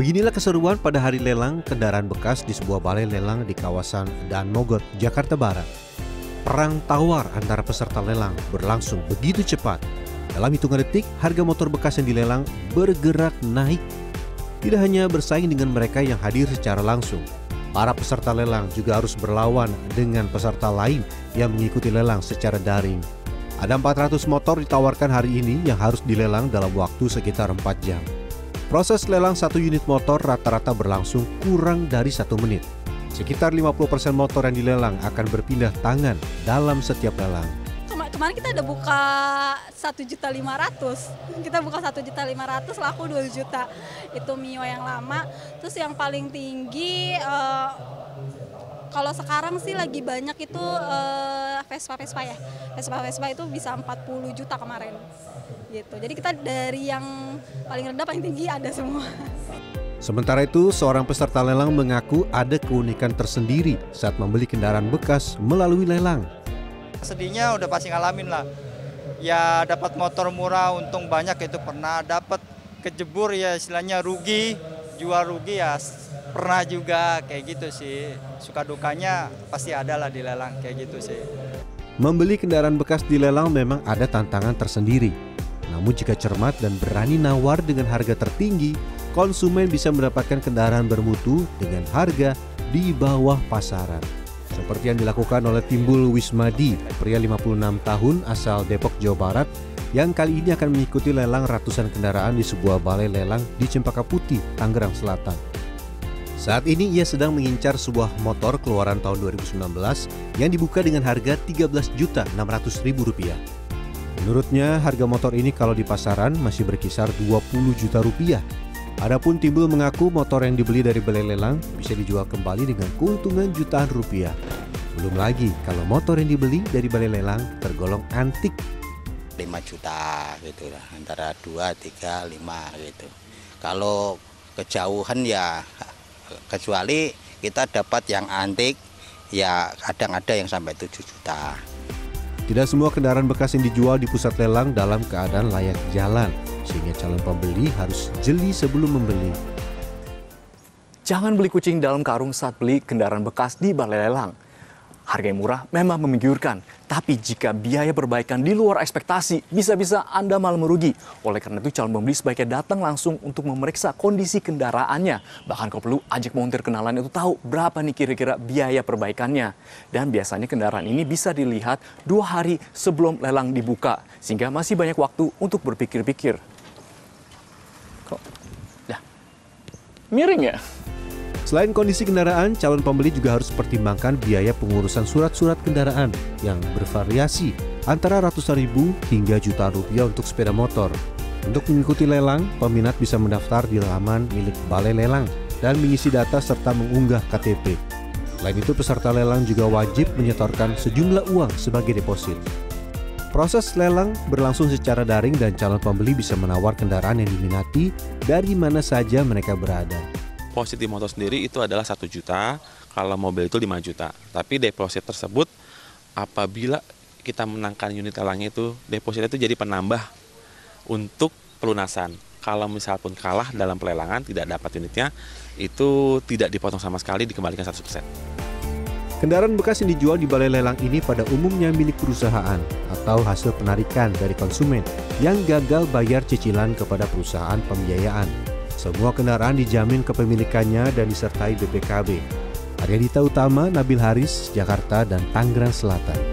Beginilah keseruan pada hari lelang kendaraan bekas di sebuah balai lelang di kawasan Daan Mogot, Jakarta Barat. Perang tawar antara peserta lelang berlangsung begitu cepat. Dalam hitungan detik, harga motor bekas yang dilelang bergerak naik. Tidak hanya bersaing dengan mereka yang hadir secara langsung, para peserta lelang juga harus berlawan dengan peserta lain yang mengikuti lelang secara daring. Ada 400 motor ditawarkan hari ini yang harus dilelang dalam waktu sekitar 4 jam. Proses lelang satu unit motor rata-rata berlangsung kurang dari 1 menit. Sekitar 50% motor yang dilelang akan berpindah tangan dalam setiap lelang. Kemarin kita udah buka 1.500.000. Kita buka 1.500.000 laku 2 juta. Itu Mio yang lama. Terus yang paling tinggi kalau sekarang sih lagi banyak itu Vespa ya. Vespa itu bisa 40 juta kemarin. Gitu. Jadi kita dari yang paling rendah paling tinggi ada semua. Sementara itu, seorang peserta lelang mengaku ada keunikan tersendiri saat membeli kendaraan bekas melalui lelang. Sedihnya udah pasti ngalamin lah. Ya dapat motor murah untung banyak itu pernah, dapat kejebur ya istilahnya rugi, jual rugi ya pernah juga kayak gitu sih. Suka dukanya pasti ada lah di lelang kayak gitu sih. Membeli kendaraan bekas di lelang memang ada tantangan tersendiri. Namun jika cermat dan berani nawar dengan harga tertinggi, konsumen bisa mendapatkan kendaraan bermutu dengan harga di bawah pasaran. Seperti yang dilakukan oleh Timbul Wismadi, pria 56 tahun asal Depok, Jawa Barat, yang kali ini akan mengikuti lelang ratusan kendaraan di sebuah balai lelang di Cempaka Putih, Tangerang Selatan. Saat ini ia sedang mengincar sebuah motor keluaran tahun 2019 yang dibuka dengan harga Rp13.600.000. Menurutnya, harga motor ini kalau di pasaran masih berkisar Rp20 juta. Adapun Timbul mengaku motor yang dibeli dari balai lelang bisa dijual kembali dengan keuntungan jutaan rupiah. Belum lagi kalau motor yang dibeli dari balai lelang tergolong antik. 5 juta gitu lah, antara 2, 3, 5 gitu. Kalau kejauhan ya kecuali kita dapat yang antik ya kadang ada yang sampai 7 juta. Tidak semua kendaraan bekas yang dijual di pusat lelang dalam keadaan layak jalan, sehingga calon pembeli harus jeli sebelum membeli. Jangan beli kucing dalam karung saat beli kendaraan bekas di balai lelang. Harga yang murah memang menggiurkan, tapi jika biaya perbaikan di luar ekspektasi, bisa-bisa Anda malah merugi. Oleh karena itu, calon pembeli sebaiknya datang langsung untuk memeriksa kondisi kendaraannya. Bahkan kalau perlu, ajak montir kenalan itu tahu berapa nih kira-kira biaya perbaikannya. Dan biasanya kendaraan ini bisa dilihat 2 hari sebelum lelang dibuka, sehingga masih banyak waktu untuk berpikir-pikir. Kok? Ya, miring ya? Selain kondisi kendaraan, calon pembeli juga harus pertimbangkan biaya pengurusan surat-surat kendaraan yang bervariasi antara ratusan ribu hingga jutaan rupiah untuk sepeda motor. Untuk mengikuti lelang, peminat bisa mendaftar di laman milik balai lelang dan mengisi data serta mengunggah KTP. Selain itu, peserta lelang juga wajib menyetorkan sejumlah uang sebagai deposit. Proses lelang berlangsung secara daring dan calon pembeli bisa menawar kendaraan yang diminati dari mana saja mereka berada. Deposit di motor sendiri itu adalah 1 juta, kalau mobil itu 5 juta. Tapi deposit tersebut apabila kita menangkan unit lelangnya itu, deposit itu jadi penambah untuk pelunasan. Kalau misal pun kalah dalam pelelangan, tidak dapat unitnya, itu tidak dipotong sama sekali, dikembalikan 100%. Kendaraan bekas yang dijual di balai lelang ini pada umumnya milik perusahaan atau hasil penarikan dari konsumen yang gagal bayar cicilan kepada perusahaan pembiayaan. Semua kendaraan dijamin kepemilikannya dan disertai BPKB. Arya Dita Utama, Nabil Haris, Jakarta dan Tangerang Selatan.